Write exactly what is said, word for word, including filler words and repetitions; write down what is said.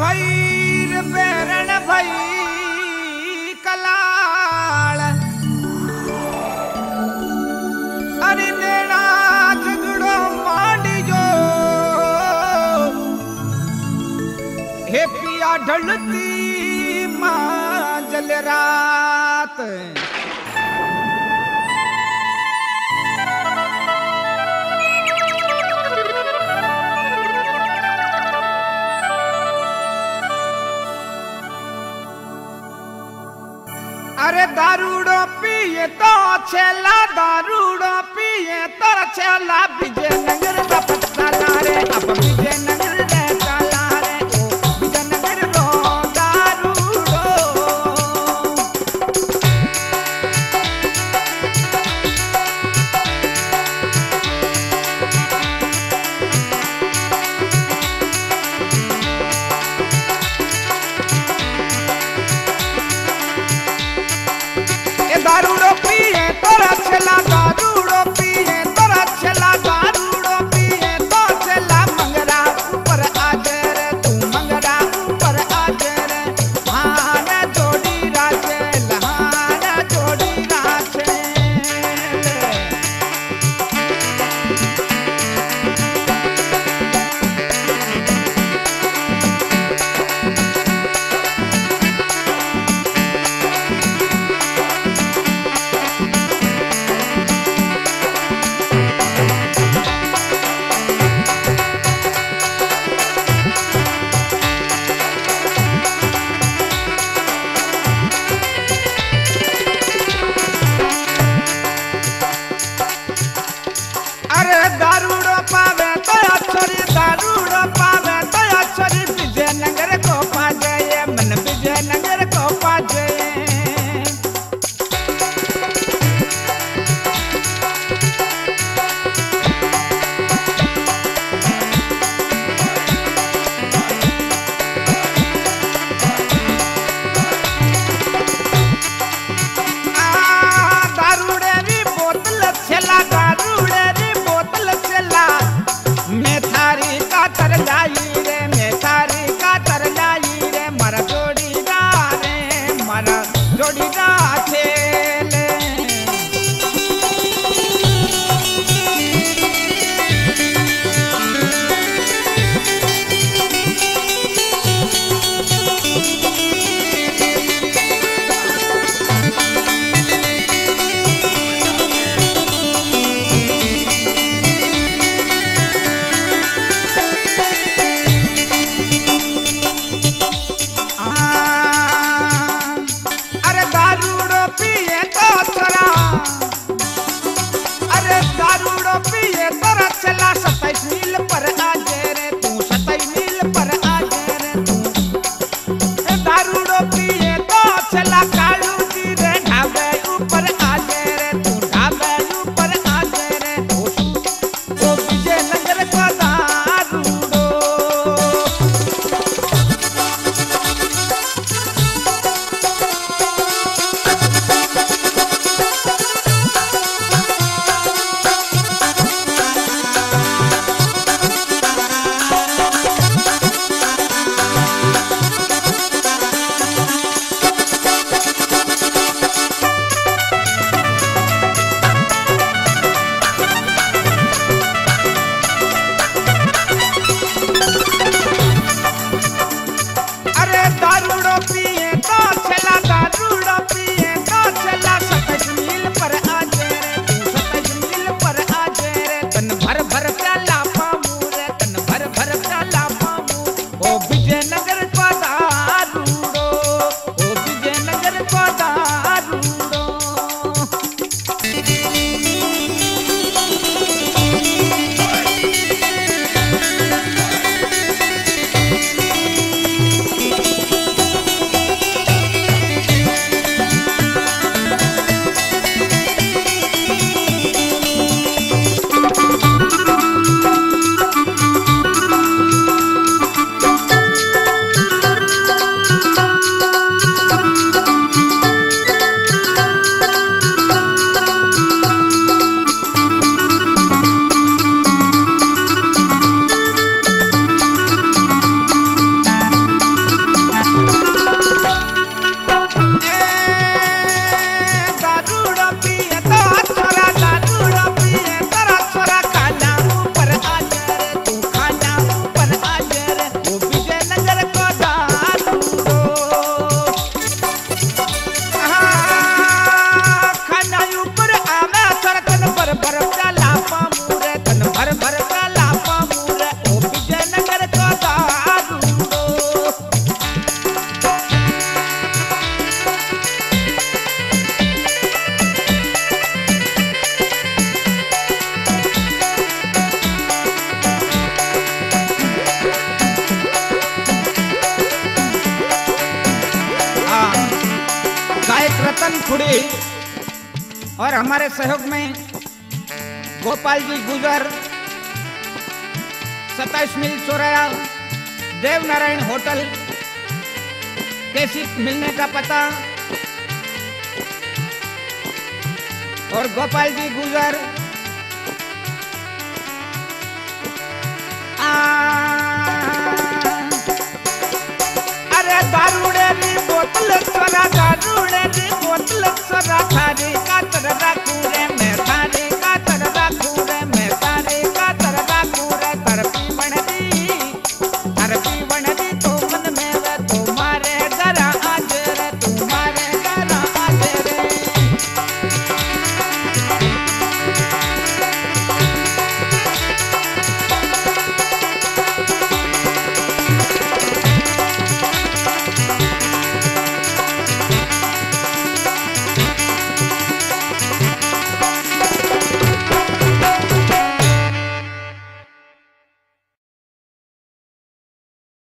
भाई रे बेरण भाई कलाल अरे नेड़ा झगड़ो मांडी जो हे पिया ढलती मां जल रात अरे दारूड़ो पिए तो छेला दारूड़ो पिए तो छेला विजय नगर का पत्ता रे अब विजय नगर रे चला रे ओ विजय नगर रो दारूड़ो दारूड़ो पिए तोरा छेला दारूड़ो पिए तोरा छेला दारूड़ो पिए तो छेला मंगरा ऊपर आजे रे तू मंगरा ऊपर आजे रे हान जोड़ी राजे लहान जोड़ी राजे अरे दारूड़ो पावे तो अक्षरी दारूड़ो पावे तो अक्षरी विजय नगर को पा जाए मन विजय नगर को पा जाए दारूड़े री बोतल छेला दारूड़े मैं थारी का तर लाई रे मैं थारी का तर लाई रे मरा जोड़ी रे मरा जोड़ी छेले और हमारे सहयोग में गोपाल जी गुजर, सताइस मील चौराया, देव नारायण होटल, कैसी मिलने का पता, और गोपाल जी गुजर। आ, अरे दारूड़े री बोतल सोरा, दारूड़े री बोतल सोरा, थारी कातर रख